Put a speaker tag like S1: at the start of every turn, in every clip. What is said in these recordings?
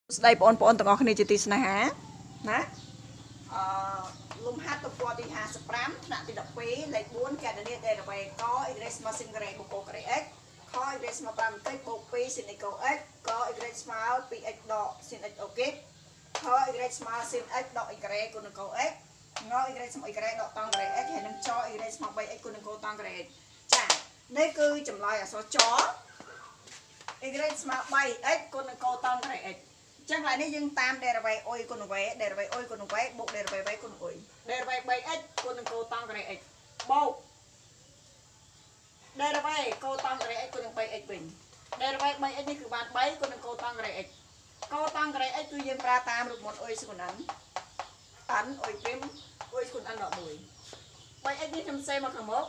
S1: ស្ដីបងប្អូនទាំងអស់គ្នាជាទីស្នេហាណាលំហាត់ទំព័រទី55ថ្នាក់ទី12លេខ4កណនីដែលរវេក y ស្មើsinក្រេបូកក្រេ x ខ y ស្មើ5បន្តិចបូក2 sin x ក y ស្មើ 2x ដក sin x អូខេខ y ស្មើ sin x ដក y ក្រេគុណនឹងក x ង y ស្មើ y ក្រេដកតង់ក្រេ x ហើយនឹងច y ស្មើ 3x គុណនឹងកតង់ក្រេ x ចានេះគឺចម្លើយអក្សរច y ស្មើ 3x គុណនឹងកតង់ក្រេ x ចឹងឡើយនេះយើងតាម derivative y គុណនឹង v derivative y គុណនឹង v បូក derivative v គុណនឹង y derivative 3x គុណនឹងកតង់ក្រេ x បូក derivative កតង់ក្រេ x គុណនឹង 3x វិញ derivative 3x នេះគឺបាន3គុណនឹងកតង់ក្រេ x កតង់ក្រេ x គឺយើងប្រើតាមរូបមន្ត y ស្មើនឹង n y ព្រីម y ស្មើនឹង n ដក 1 3x នេះខ្ញុំសេមកខាងមុខ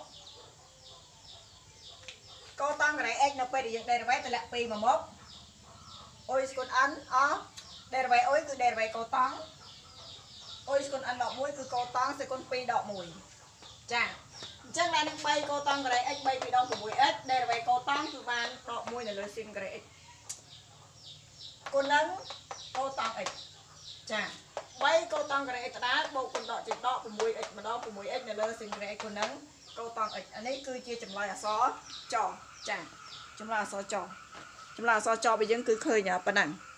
S1: កតង់ក្រេ x នៅពេលដែលយើង derivative តម្លាក់2មកមុខ y ស្មើនឹង n អ derivative y គឺ derivative កតង់ y ស្មើនឹង n ដក 1 គឺកតង់សេគុណ2ដក 1 ចាអញ្ចឹងដល់នឹង3កតង់ក្រេ x 3 2ដង 6x derivative កតង់គឺបានដក 1 នៅលើ sin ក្រេ x គុណនឹងកតង់ x ចា3កតង់ក្រេ x ដដែលបូកគុណដកចេញដក 6x ម្ដង 6x នៅលើ sin ក្រេ x គុណនឹងកតង់ x អានេះគឺជាចម្លើយអក្សរចចាចម្លើយអក្សរចចម្លើយអក្សរចរបស់យើងគឺឃើញប៉ុណ្ណឹង